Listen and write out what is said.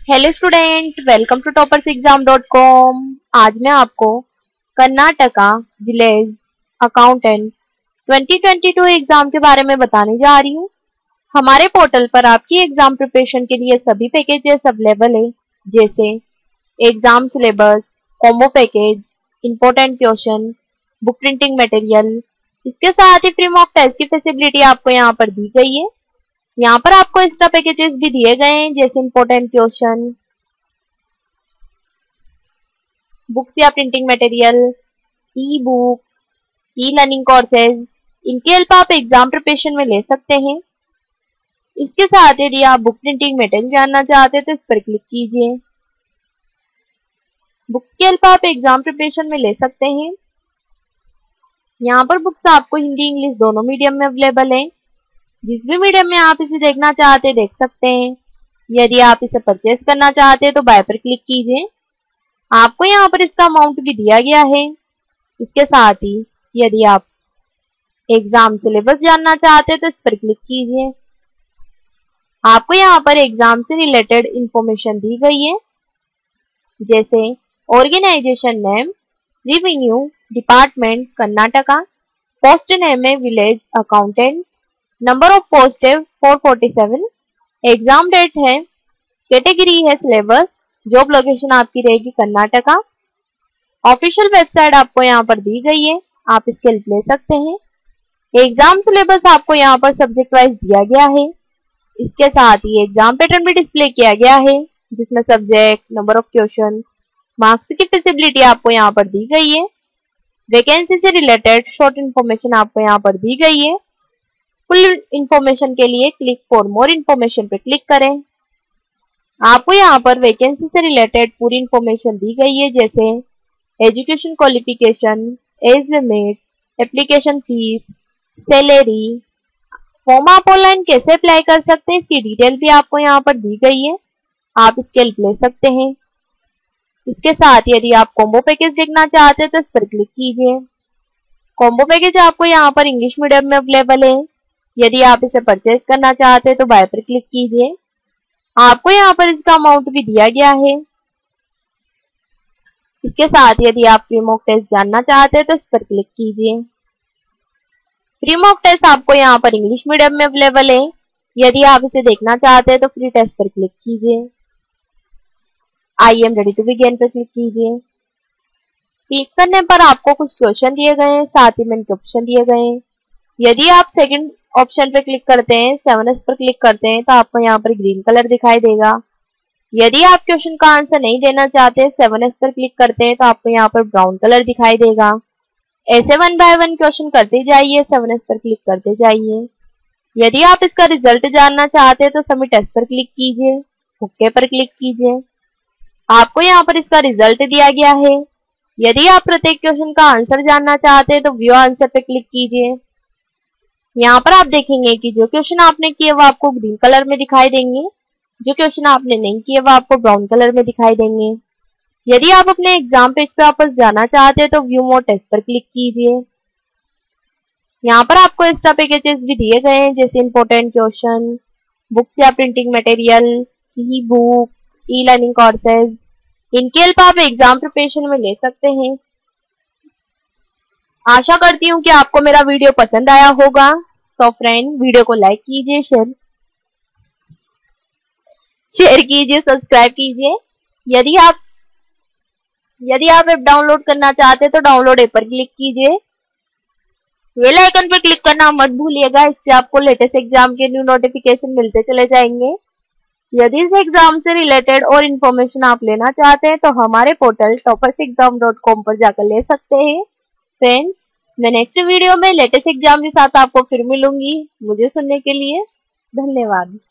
Hello student, welcome to toppersexam.com। आज मैं आपको कर्नाटका विलेज अकाउंटेंट 2022 एग्जाम के बारे में बताने जा रही हूँ। हमारे पोर्टल पर आपकी एग्जाम प्रिपरेशन के लिए सभी पैकेजेस अवेलेबल है, जैसे exam syllabus, combo package, important question, book printing material. इसके साथ ही फ्री मॉक टेस्ट की फैसिलिटी आपको यहाँ पर दी गई है। यहाँ पर आपको एक्स्ट्रा पैकेजेस भी दिए गए हैं, जैसे इंपॉर्टेंट क्वेश्चन, बुक्स या printing material, e book, e learning courses. इनकी हेल्प आप एग्जाम प्रिपरेशन में ले सकते हैं। इसके साथ यदि आप बुक प्रिंटिंग मटेरियल जानना चाहते हैं तो इस पर क्लिक कीजिए। बुक्स की हेल्प आप एग्जाम प्रिपरेशन में ले सकते हैं। यहाँ पर बुक्स आपको हिंदी इंग्लिश दोनों मीडियम में अवेलेबल है। जिस भी मीडियम में आप इसे देखना चाहते हैं देख सकते हैं। यदि आप इसे परचेज करना चाहते हैं तो बाय पर क्लिक कीजिए। आपको यहाँ पर इसका अमाउंट भी दिया गया है। इसके साथ ही यदि आप एग्जाम सिलेबस जानना चाहते हैं तो इस पर क्लिक कीजिए। आपको यहाँ पर एग्जाम से रिलेटेड इंफॉर्मेशन दी गई है, जैसे organisation name, revenue department Karnataka, post name है village accountant, number of post है 447, एग्जाम डेट है, कैटेगरी है सिलेबस, जॉब लोकेशन आपकी रहेगी कर्नाटका। ऑफिशियल वेबसाइट आपको यहाँ पर दी गई है, आप इसके हेल्प ले सकते हैं। एग्जाम सिलेबस आपको यहाँ पर सब्जेक्ट वाइज दिया गया है। इसके साथ ही एग्जाम पैटर्न भी डिस्प्ले किया गया है, जिसमें subject, number of question, marks की फैसिलिटी आपको यहाँ पर दी गई है। वैकेंसी से रिलेटेड शॉर्ट इन्फॉर्मेशन आपको यहाँ पर दी गई है। फुल इंफॉर्मेशन के लिए क्लिक फॉर मोर इन्फॉर्मेशन पे क्लिक करें। आपको यहाँ पर वैकेंसी से रिलेटेड पूरी इंफॉर्मेशन दी गई है, जैसे education qualification, age limit, application fees, salary, form आप ऑनलाइन कैसे अप्लाई कर सकते हैं इसकी डिटेल भी आपको यहाँ पर दी गई है। आप इसके हेल्प ले सकते हैं। इसके साथ यदि आप कॉम्बो पैकेज देखना चाहते हैं तो इस पर क्लिक कीजिए। कॉम्बो पैकेज आपको यहाँ पर इंग्लिश मीडियम में अवेलेबल है। यदि आप इसे परचेज करना चाहते हैं तो बाय पर क्लिक कीजिए। आपको यहाँ पर इसका अमाउंट भी दिया गया है। इसके साथ यदि आप फ्री मॉक टेस्ट जानना चाहते हैं तो इस पर क्लिक कीजिए। फ्री मॉक टेस्ट आपको यहाँ पर इंग्लिश मीडियम में अवेलेबल है। यदि आप इसे देखना चाहते हैं तो फ्री टेस्ट पर क्लिक कीजिए। I am ready to begin पर क्लिक कीजिए। क्लिक करने पर आपको कुछ क्वेश्चन दिए गए हैं, साथ ही में ऑप्शन दिए गए हैं। यदि आप सेकंड ऑप्शन पर क्लिक करते हैं, 7S पर क्लिक करते हैं, तो आपको यहाँ पर ग्रीन कलर दिखाई देगा। यदि आप क्वेश्चन का आंसर नहीं देना चाहते, 7S पर क्लिक करते हैं, तो आपको यहाँ पर ब्राउन कलर दिखाई देगा। ऐसे 1 बाय 1 क्वेश्चन करते जाइए, 7S पर क्लिक करते जाइए। यदि आप इसका रिजल्ट जानना चाहते हैं तो सबमिट एस पर क्लिक कीजिए, ओके पर क्लिक कीजिए। आपको यहाँ पर इसका रिजल्ट दिया गया है। यदि आप प्रत्येक क्वेश्चन का आंसर जानना चाहते हैं तो व्यू आंसर पे क्लिक कीजिए। यहाँ पर आप देखेंगे कि जो क्वेश्चन आपने किए वो आपको ग्रीन कलर में दिखाई देंगे, जो क्वेश्चन आपने नहीं किए वो आपको ब्राउन कलर में दिखाई देंगे। यदि आप अपने एग्जाम पेज पे वापस जाना चाहते हैं तो व्यू मोर टेस्ट पर क्लिक कीजिए। यहाँ पर आपको एक्स्ट्रा पैकेजेस भी दिए गए हैं, जैसे इंपॉर्टेंट क्वेश्चन, बुक्स या printing material, e book, e learning courses. इनकी हेल्प आप एग्जाम प्रिपरेशन में ले सकते हैं। आशा करती हूँ कि आपको मेरा वीडियो पसंद आया होगा। सो फ्रेंड, वीडियो को लाइक कीजिए, शेयर कीजिए, सब्सक्राइब कीजिए। यदि आप ऐप डाउनलोड करना चाहते हैं तो डाउनलोड ऐप पर क्लिक कीजिए। बेल आइकन पर क्लिक करना मत भूलिएगा, इससे आपको लेटेस्ट एग्जाम के न्यू नोटिफिकेशन मिलते चले जाएंगे। यदि इस एग्जाम से रिलेटेड और इन्फॉर्मेशन आप लेना चाहते हैं तो हमारे पोर्टल toppersexam.com पर जाकर ले सकते हैं। फ्रेंड्स, मैं नेक्स्ट वीडियो में लेटेस्ट एग्जाम के साथ आपको फिर मिलूंगी। मुझे सुनने के लिए धन्यवाद।